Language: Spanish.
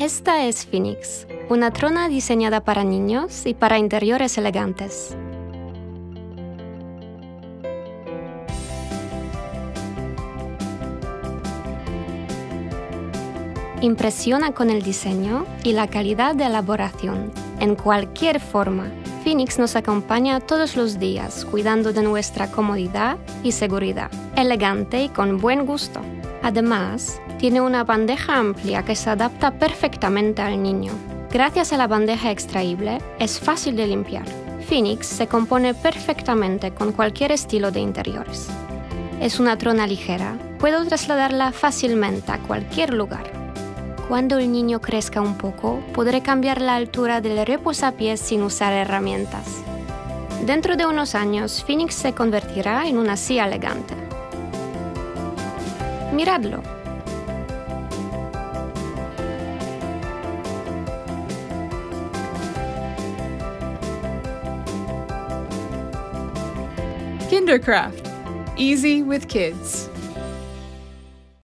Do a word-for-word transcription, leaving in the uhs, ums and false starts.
Esta es Phoenix, una trona diseñada para niños y para interiores elegantes. Impresiona con el diseño y la calidad de elaboración. En cualquier forma, Phoenix nos acompaña todos los días, cuidando de nuestra comodidad y seguridad, elegante y con buen gusto. Además, tiene una bandeja amplia que se adapta perfectamente al niño. Gracias a la bandeja extraíble, es fácil de limpiar. Phoenix se compone perfectamente con cualquier estilo de interiores. Es una trona ligera, puedo trasladarla fácilmente a cualquier lugar. Cuando el niño crezca un poco, podré cambiar la altura del reposapiés sin usar herramientas. Dentro de unos años, Phoenix se convertirá en una silla elegante. Miradlo. Kindercraft. Easy with kids.